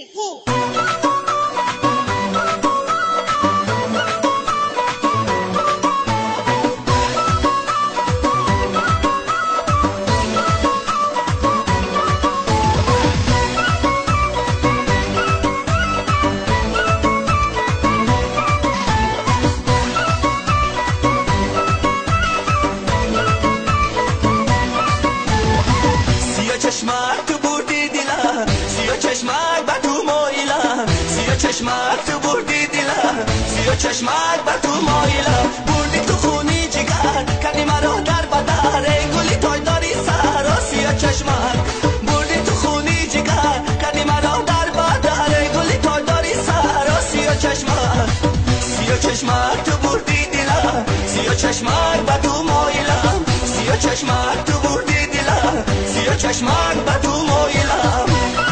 چشمک تو بردی دلم، سیاه چشمک بر تو مایلم، سیاه چشمک تو بردی دلم، سیاه چشمک بر تو مایلم. بردی تو خونی جگر، کردی مرا در بدر، ای گلی تای داری سر. سیاه چشمک بردی تو خونی جگر، کردی مرا در بدر، ای گلی تای داری سر. سیاه چشمک، سیاه چشمک تو بردی دلم، سیاه چشمک بر تو مایلم، سیاه چشمک تو بردی دلم، سیاه چشمک بر تو مایلم.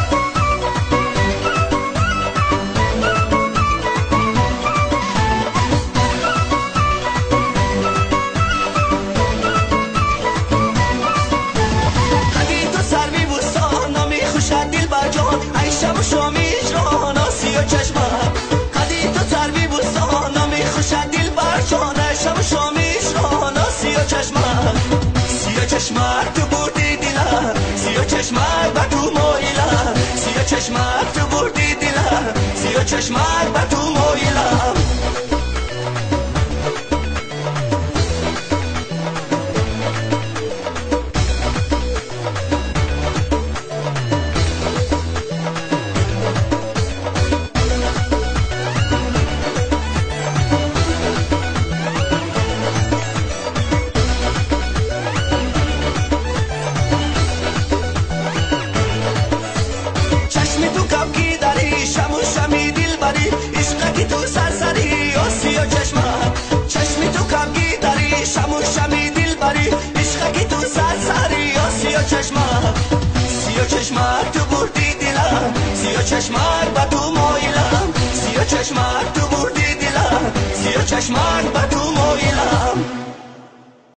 خدی تو سروی بوستان نامی خوشت دل بر جان، ای شب و شامی اجران. سیاه چشمک خدی تو سروی بوستان نامی خوشت دل بر جان، ای شب و شامی اجران. سیاه چشمک، سیاه چشمک تو بردی دلم، سیاه چشمک بر تو مایلم، سیاه چشمک تو بردی دلم، سیاه چشمک بر تو مایلم. سیاه چشمک تو بردی دلم، سیاه چشمک بر تو مایلم، سیاه چشمک تو